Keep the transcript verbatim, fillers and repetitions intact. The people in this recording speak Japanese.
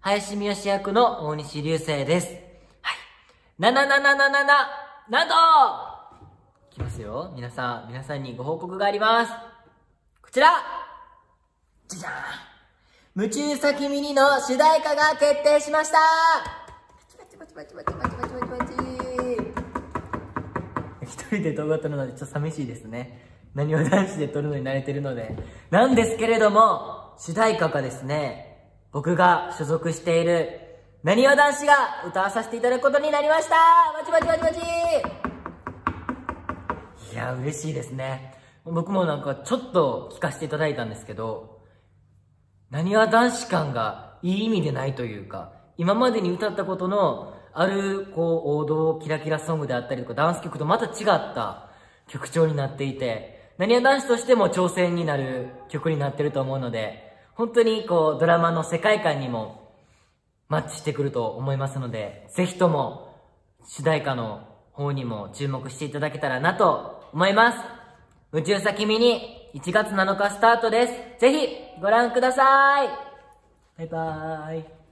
林美義役の大西流星です。はい。ななななななな、なんといきますよ。皆さん、皆さんにご報告があります。こちらじゃじゃーん。夢中さきみにの主題歌が決定しました。パチパチパチパチパチパチパチパチパチ。一人で動画撮るのでちょっと寂しいですね。なにわ男子で撮るのに慣れてるので。なんですけれども、主題歌がですね、僕が所属しているなにわ男子が歌わさせていただくことになりました。パチパチパチパチ。いや、嬉しいですね。僕もなんかちょっと聞かせていただいたんですけど、なにわ男子感がいい意味でないというか、今までに歌ったことのあるこう王道キラキラソングであったりとかダンス曲とまた違った曲調になっていて、なにわ男子としても挑戦になる曲になってると思うので、本当にこうドラマの世界観にもマッチしてくると思いますので、ぜひとも主題歌の方にも注目していただけたらなと思います。宇宙さきみにいちがつなのかスタートです。ぜひご覧ください。バイバーイ。